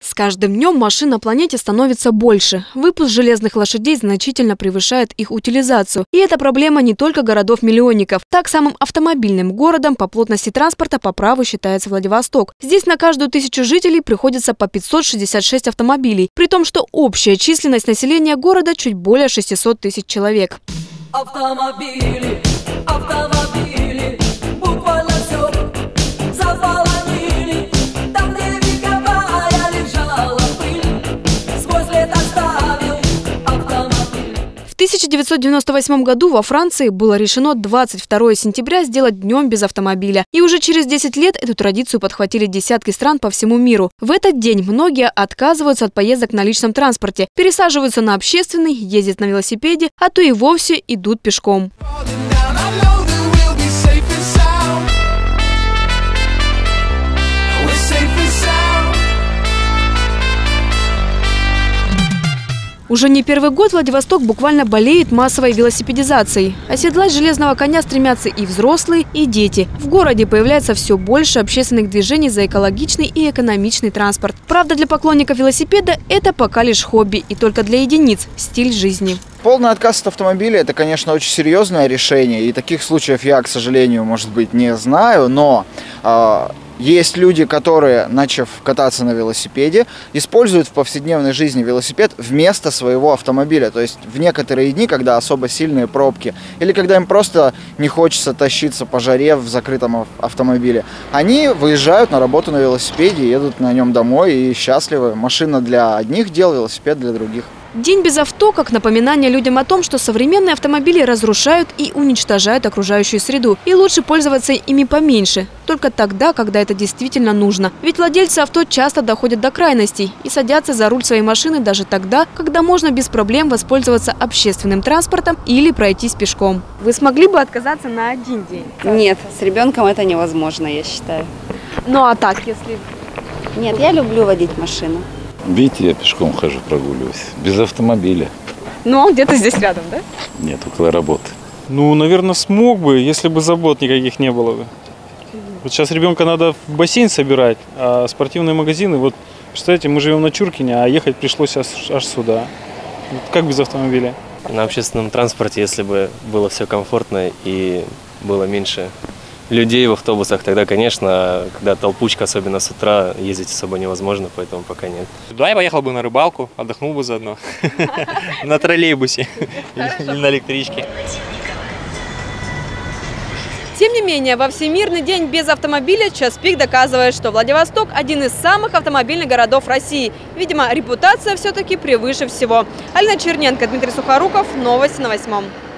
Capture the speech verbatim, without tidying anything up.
С каждым днем машин на планете становится больше. Выпуск железных лошадей значительно превышает их утилизацию. И это проблема не только городов-миллионников. Так, самым автомобильным городом по плотности транспорта по праву считается Владивосток. Здесь на каждую тысячу жителей приходится по пятьсот шестьдесят шесть автомобилей. При том, что общая численность населения города чуть более шестисот тысяч человек. Автомобили, автомобили, буквально все заполонили. Там, где вековая лежала пыль, сквозь лет оставил автомобиль. В тысяча девятьсот девяносто восьмом году во Франции было решено двадцать второго сентября сделать днем без автомобиля. И уже через десять лет эту традицию подхватили десятки стран по всему миру. В этот день многие отказываются от поездок на личном транспорте, пересаживаются на общественный, ездят на велосипеде, а то и вовсе идут пешком. Уже не первый год Владивосток буквально болеет массовой велосипедизацией. Оседлать железного коня стремятся и взрослые, и дети. В городе появляется все больше общественных движений за экологичный и экономичный транспорт. Правда, для поклонников велосипеда это пока лишь хобби, и только для единиц – стиль жизни. Полный отказ от автомобиля – это, конечно, очень серьезное решение. И таких случаев я, к сожалению, может быть, не знаю. Но э, есть люди, которые, начав кататься на велосипеде, используют в повседневной жизни велосипед вместо своего автомобиля. То есть в некоторые дни, когда особо сильные пробки, или когда им просто не хочется тащиться по жаре в закрытом автомобиле, они выезжают на работу на велосипеде, едут на нем домой и счастливы. Машина для одних дел, велосипед для других. День без авто как напоминание людям о том, что современные автомобили разрушают и уничтожают окружающую среду. И лучше пользоваться ими поменьше. Только тогда, когда это действительно нужно. Ведь владельцы авто часто доходят до крайностей и садятся за руль своей машины даже тогда, когда можно без проблем воспользоваться общественным транспортом или пройтись пешком. Вы смогли бы отказаться на один день? Нет, с ребенком это невозможно, я считаю. Ну а так, если... Нет, я люблю водить машину. Видите, я пешком хожу, прогуливаюсь. Без автомобиля. Ну, он где-то здесь рядом, да? Нет, около работы. Ну, наверное, смог бы, если бы забот никаких не было бы. Вот сейчас ребенка надо в бассейн собирать, а спортивные магазины, вот, представляете, мы живем на Чуркине, а ехать пришлось аж, аж сюда. Вот как без автомобиля? На общественном транспорте, если бы было все комфортно и было меньше людей в автобусах, тогда, конечно, когда толпучка, особенно с утра, ездить особо невозможно, поэтому пока нет. Да, я поехал бы на рыбалку, отдохнул бы заодно. На троллейбусе или на электричке. Тем не менее, во Всемирный день без автомобиля час пик доказывает, что Владивосток – один из самых автомобильных городов России. Видимо, репутация все-таки превыше всего. Алина Черненко, Дмитрий Сухоруков. Новости на восьмом.